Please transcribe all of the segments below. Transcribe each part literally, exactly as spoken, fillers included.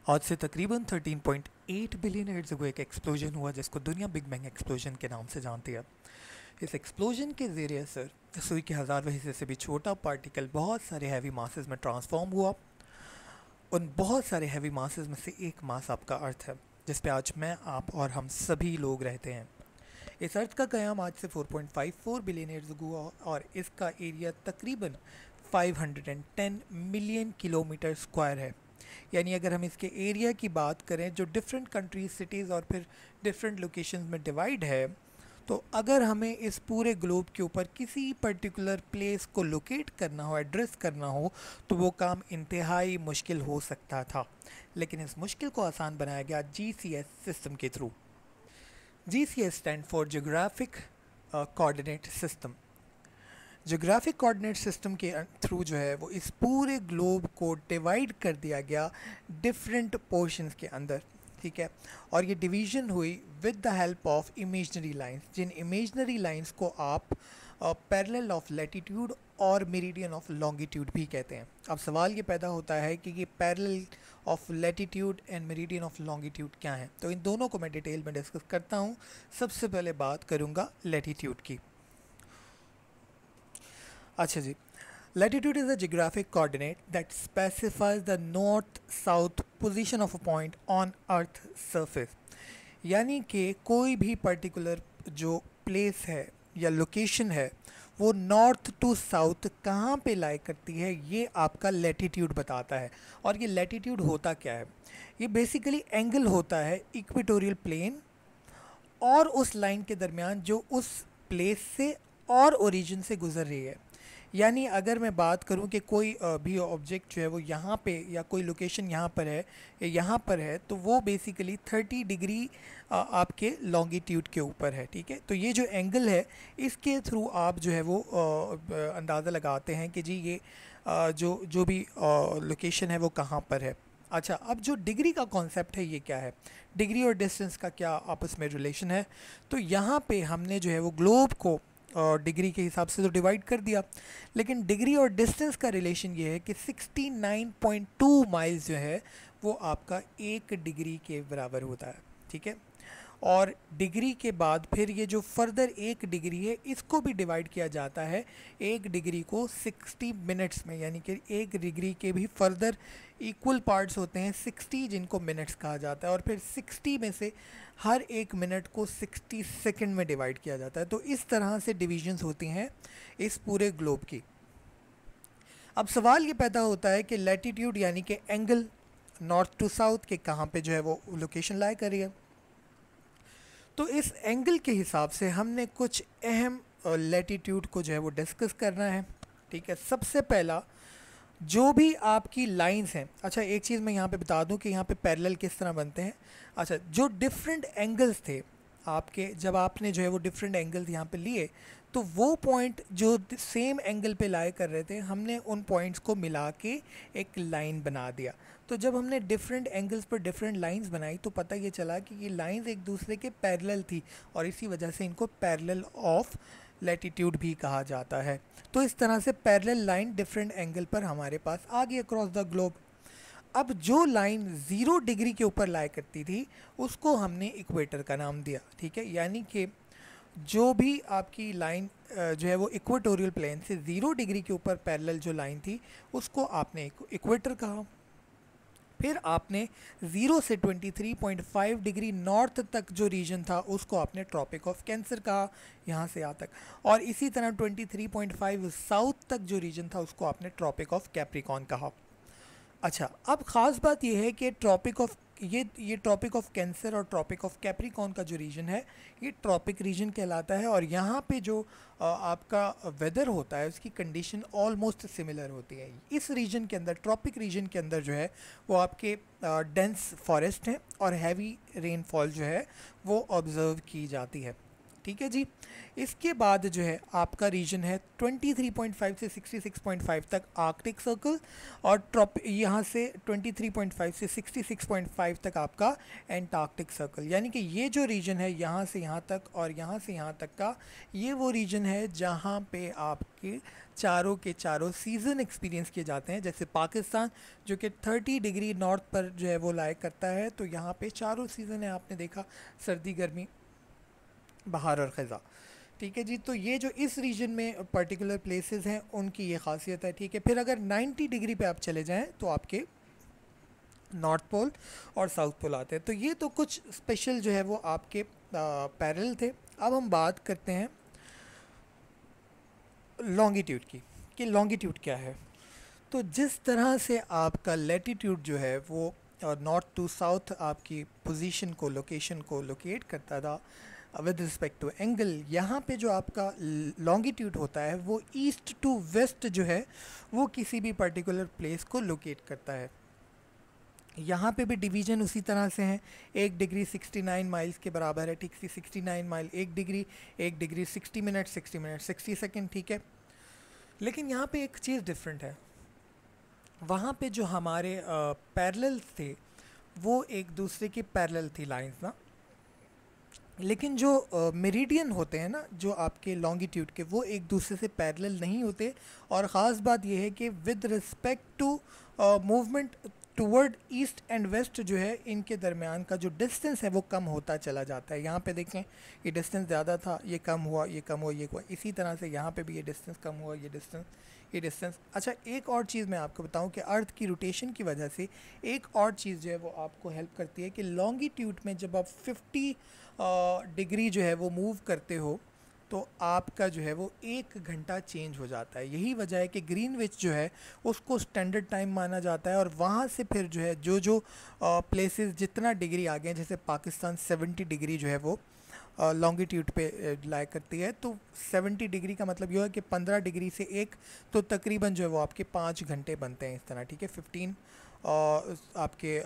आज से तकरीबन thirteen point eight billion years ago एक एक्सप्लोजन हुआ जिसको दुनिया बिग बैंग एक्सप्लोजन के नाम से जानती है। इस एक्सप्लोजन के ज़रिए असर सुई के हज़ारवें हिस्से से भी छोटा पार्टिकल बहुत सारे हैवी मासेस में ट्रांसफॉर्म हुआ। उन बहुत सारे हैवी मासेस में से एक मास आपका अर्थ है, जिस पे आज मैं, आप और हम सभी लोग रहते हैं। इस अर्थ का क़याम आज से four point five four billion years ago हुआ और इसका एरिया तकरीबन five hundred ten million kilometre square है। यानी अगर हम इसके एरिया की बात करें जो डिफरेंट कंट्रीज, सिटीज़ और फिर डिफरेंट लोकेशंस में डिवाइड है, तो अगर हमें इस पूरे ग्लोब के ऊपर किसी पर्टिकुलर प्लेस को लोकेट करना हो, एड्रेस करना हो, तो वो काम इंतहाई मुश्किल हो सकता था। लेकिन इस मुश्किल को आसान बनाया गया जी सी एस सिस्टम के through. G C S stand for geographic coordinate system. Geographic coordinate system के थ्रू जो है वो इस पूरे ग्लोब को डिवाइड कर दिया गया डिफरेंट पोर्शंस के अंदर, ठीक है। और ये डिवीज़न हुई with the help of imaginary lines, जिन इमेजनरी लाइंस को आप पैरेलल ऑफ लैटिट्यूड और मेरिडियन ऑफ लॉन्गिट्यूड भी कहते हैं। अब सवाल ये पैदा होता है कि ये parallel of latitude and meridian of longitude क्या है, तो इन दोनों को मैं डिटेल में डिस्कस करता हूँ। सबसे पहले बात करूँगा लैटिट्यूड की। अच्छा जी, latitude is a geographic coordinate that specifies the north-south position of a point on Earth surface। यानी कि कोई भी पर्टिकुलर जो प्लेस है या लोकेशन है वो नॉर्थ टू साउथ कहाँ पे लाई करती है, ये आपका लैटिट्यूड बताता है। और ये लैटिट्यूड होता क्या है? ये बेसिकली एंगल होता है इक्वेटोरियल प्लेन और उस लाइन के दरमियान जो उस प्लेस से और ओरिजिन से गुजर रही है। यानी अगर मैं बात करूं कि कोई भी ऑब्जेक्ट जो है वो यहाँ पे या कोई लोकेशन यहाँ पर है या यहाँ पर है, तो वो बेसिकली थर्टी डिग्री आपके लॉन्गिट्यूड के ऊपर है, ठीक है। तो ये जो एंगल है इसके थ्रू आप जो है वो अंदाज़ा लगाते हैं कि जी ये जो जो भी लोकेशन है वो कहाँ पर है। अच्छा, अब जो डिग्री का कॉन्सेप्ट है ये क्या है? डिग्री और डिस्टेंस का क्या आपस में रिलेशन है? तो यहाँ पे हमने जो है वो ग्लोब को और डिग्री के हिसाब से तो डिवाइड कर दिया, लेकिन डिग्री और डिस्टेंस का रिलेशन ये है कि sixty nine point two miles जो है वो आपका एक डिग्री के बराबर होता है, ठीक है। और डिग्री के बाद फिर ये जो फर्दर एक डिग्री है इसको भी डिवाइड किया जाता है एक डिग्री को सिक्सटी मिनट्स में, यानी कि एक डिग्री के भी फर्दर इक्वल पार्ट्स होते हैं सिक्सटी, जिनको मिनट्स कहा जाता है। और फिर सिक्सटी में से हर एक मिनट को सिक्सटी सेकंड में डिवाइड किया जाता है। तो इस तरह से डिविजन्स होती हैं इस पूरे ग्लोब की। अब सवाल ये पैदा होता है कि लैटिट्यूड यानी कि एंगल नॉर्थ टू साउथ के कहाँ पे जो है वो लोकेशन लाई कर रही है। तो इस एंगल के हिसाब से हमने कुछ अहम लैटिट्यूड को जो है वो डिस्कस करना है, ठीक है। सबसे पहला जो भी आपकी लाइंस हैं, अच्छा एक चीज़ मैं यहाँ पे बता दूँ कि यहाँ पे पैरेलल किस तरह बनते हैं। अच्छा, जो डिफरेंट एंगल्स थे आपके, जब आपने जो है वो डिफरेंट एंगल्स यहाँ पे लिए, तो वो पॉइंट जो सेम एंगल पे लाई कर रहे थे, हमने उन पॉइंट्स को मिला के एक लाइन बना दिया। तो जब हमने डिफरेंट एंगल्स पर डिफरेंट लाइंस बनाई तो पता ये चला कि ये लाइंस एक दूसरे के पैरेलल थी और इसी वजह से इनको पैरेलल ऑफ लैटिट्यूड भी कहा जाता है। तो इस तरह से पैरेलल लाइन डिफरेंट एंगल पर हमारे पास आ गई अक्रॉस द ग्लोब। अब जो लाइन ज़ीरो डिग्री के ऊपर लाई करती थी उसको हमने इक्वेटर का नाम दिया, ठीक है। यानी कि जो भी आपकी लाइन जो है वो इक्वेटोरियल प्लेन से ज़ीरो डिग्री के ऊपर पैरेलल जो लाइन थी उसको आपने इक्वेटर कहा। फिर आपने ज़ीरो से twenty three point five degree north तक जो रीजन था उसको आपने ट्रॉपिक ऑफ कैंसर कहा, यहाँ से यहाँ तक। और इसी तरह twenty three point five south तक जो रीजन था उसको आपने ट्रॉपिक ऑफ कैप्रिकॉर्न कहा। अच्छा, अब ख़ास बात यह है कि ट्रॉपिक ऑफ ये ये ट्रॉपिक ऑफ कैंसर और ट्रॉपिक ऑफ कैप्रिकॉर्न का जो रीजन है ये ट्रॉपिक रीजन कहलाता है। और यहाँ पे जो आ, आपका वेदर होता है उसकी कंडीशन ऑलमोस्ट सिमिलर होती है। इस रीजन के अंदर, ट्रॉपिक रीजन के अंदर जो है वो आपके डेंस फॉरेस्ट हैं और हैवी रेनफॉल जो है वो ऑब्ज़र्व की जाती है। ठीक है जी। इसके बाद जो है आपका रीजन है तेईस पॉइंट फाइव से छियासठ पॉइंट फाइव तक आर्कटिक सर्कल, और ट्रॉप यहाँ से तेईस पॉइंट फाइव से छियासठ पॉइंट फाइव तक आपका एंटार्क्टिक सर्कल। यानी कि ये जो रीजन है यहाँ से यहाँ तक और यहाँ से यहाँ तक का, ये वो रीजन है जहाँ पे आपके चारों के चारों सीज़न एक्सपीरियंस किए जाते हैं। जैसे पाकिस्तान जो कि तीस डिग्री नॉर्थ पर जो है वो लाइक करता है, तो यहाँ पे चारों सीज़न है, आपने देखा सर्दी गर्मी बहार और ख़ज़ा। ठीक है जी। तो ये जो इस रीजन में पर्टिकुलर प्लेसेस हैं उनकी ये खासियत है। ठीक है। फिर अगर नब्बे डिग्री पे आप चले जाएं तो आपके नॉर्थ पोल और साउथ पोल आते हैं। तो ये तो कुछ स्पेशल जो है वो आपके पैरेलल थे। अब हम बात करते हैं लॉन्गिट्यूड की, कि लॉन्गिट्यूड क्या है। तो जिस तरह से आपका लैटिट्यूड जो है वो नॉर्थ टू साउथ आपकी पोजीशन को, लोकेशन को लोकेट करता था विद रिस्पेक्ट टू एंगल, यहाँ पे जो आपका लॉन्गिट्यूड होता है वो ईस्ट टू वेस्ट जो है वो किसी भी पर्टिकुलर प्लेस को लोकेट करता है। यहाँ पे भी डिवीज़न उसी तरह से हैं। एक डिग्री सिक्सटी नाइन माइल्स के बराबर है। ठीक सी सिक्सटी नाइन माइल एक डिग्री, एक डिग्री sixty minute, sixty minute sixty second. ठीक है। लेकिन यहाँ पे एक चीज़ डिफरेंट है। वहाँ पे जो हमारे पैरेलल थे वो एक दूसरे के पैरेलल थी लाइंस ना, लेकिन जो मेरिडियन होते हैं ना जो आपके लॉन्गिट्यूड के, वो एक दूसरे से पैरेलल नहीं होते। और ख़ास बात यह है कि with respect to movement toward east and west जो है इनके दरमियान का जो डिस्टेंस है वो कम होता चला जाता है। यहाँ पे देखें ये डिस्टेंस ज़्यादा था, ये कम हुआ, ये कम हुआ, ये हुआ। इसी तरह से यहाँ पे भी ये डिस्टेंस कम हुआ, ये डिस्टेंस, ये डिस्टेंस। अच्छा, एक और चीज़ मैं आपको बताऊं कि अर्थ की रोटेशन की वजह से एक और चीज़ जो है वो आपको हेल्प करती है कि लॉन्गिट्यूड में जब आप फिफ्टी डिग्री जो है वो मूव करते हो तो आपका जो है वो एक घंटा चेंज हो जाता है। यही वजह है कि ग्रीनविच जो है उसको स्टैंडर्ड टाइम माना जाता है। और वहाँ से फिर जो है जो जो प्लेसेस जितना डिग्री आ गए, जैसे पाकिस्तान सत्तर डिग्री जो है वो लॉन्गिट्यूड पे लाई करती है, तो सत्तर डिग्री का मतलब ये है कि पंद्रह डिग्री से एक तो तकरीबन जो है वो आपके पाँच घंटे बनते हैं इस तरह। ठीक है। फिफ्टीन आपके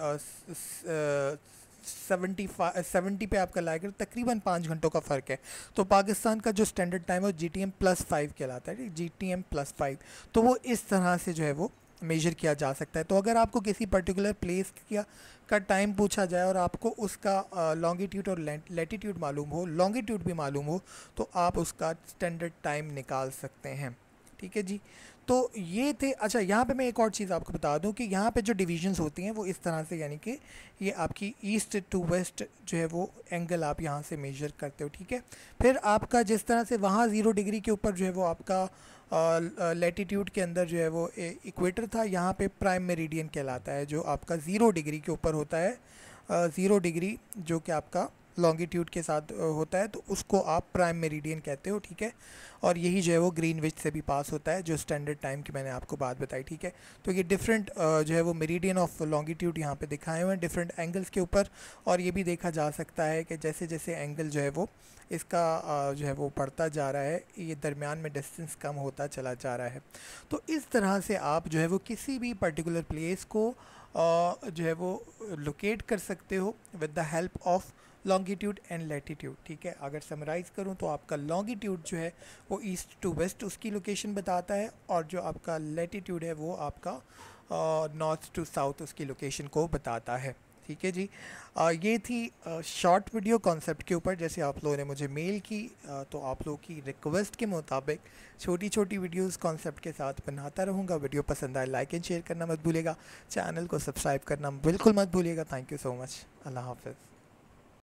सेवेंटी फाइव सेवेंटी पे आपका लाइक तकरीबन पाँच घंटों का फ़र्क है। तो पाकिस्तान का जो स्टैंडर्ड टाइम है वो G T M plus five कहलाता है। G T M plus five, तो वो इस तरह से जो है वो मेजर किया जा सकता है। तो अगर आपको किसी पर्टिकुलर प्लेस का का टाइम पूछा जाए और आपको उसका लॉन्गिट्यूड और लैटिट्यूड मालूम हो, लॉन्गिट्यूड भी मालूम हो, तो आप उसका स्टैंडर्ड टाइम निकाल सकते हैं। ठीक है जी। तो ये थे। अच्छा, यहाँ पे मैं एक और चीज़ आपको बता दूँ कि यहाँ पे जो डिविजन्स होती हैं वो इस तरह से, यानी कि ये आपकी ईस्ट टू वेस्ट जो है वो एंगल आप यहाँ से मेजर करते हो। ठीक है। फिर आपका जिस तरह से वहाँ ज़ीरो डिग्री के ऊपर जो है वो आपका लैटिट्यूड के अंदर जो है वो इक्वेटर था, यहाँ पे प्राइम मेरिडियन कहलाता है जो आपका ज़ीरो डिग्री के ऊपर होता है। ज़ीरो डिग्री जो कि आपका लॉन्गिट्यूड के साथ होता है, तो उसको आप प्राइम मेरिडियन कहते हो। ठीक है। और यही जो है वो ग्रीनविच से भी पास होता है, जो स्टैंडर्ड टाइम की मैंने आपको बात बताई। ठीक है। तो ये डिफरेंट जो है वो मेरिडियन ऑफ लॉन्गिट्यूड यहाँ पे दिखाए हुए हैं डिफरेंट एंगल्स के ऊपर। और ये भी देखा जा सकता है कि जैसे जैसे एंगल जो है वो इसका जो है वो बढ़ता जा रहा है, ये दरमियान में डिस्टेंस कम होता चला जा रहा है। तो इस तरह से आप जो है वो किसी भी पर्टिकुलर प्लेस को जो है वो लोकेट कर सकते हो with the help of longitude and latitude. ठीक है। अगर समराइज़ करूं तो आपका लॉन्गिट्यूड जो है वो ईस्ट टू वेस्ट उसकी लोकेशन बताता है, और जो आपका लैटिट्यूड है वो आपका नॉर्थ टू साउथ उसकी लोकेशन को बताता है। ठीक है जी। आ, ये थी शॉर्ट वीडियो कॉन्सेप्ट के ऊपर। जैसे आप लोगों ने मुझे मेल की, आ, तो आप लोगों की रिक्वेस्ट के मुताबिक छोटी छोटी वीडियोस कॉन्सेप्ट के साथ बनाता रहूँगा। वीडियो पसंद आए लाइक एंड शेयर करना मत भूलिएगा, चैनल को सब्सक्राइब करना बिल्कुल मत भूलिएगा। Thank you so much. अल्लाह हाफ़िज़।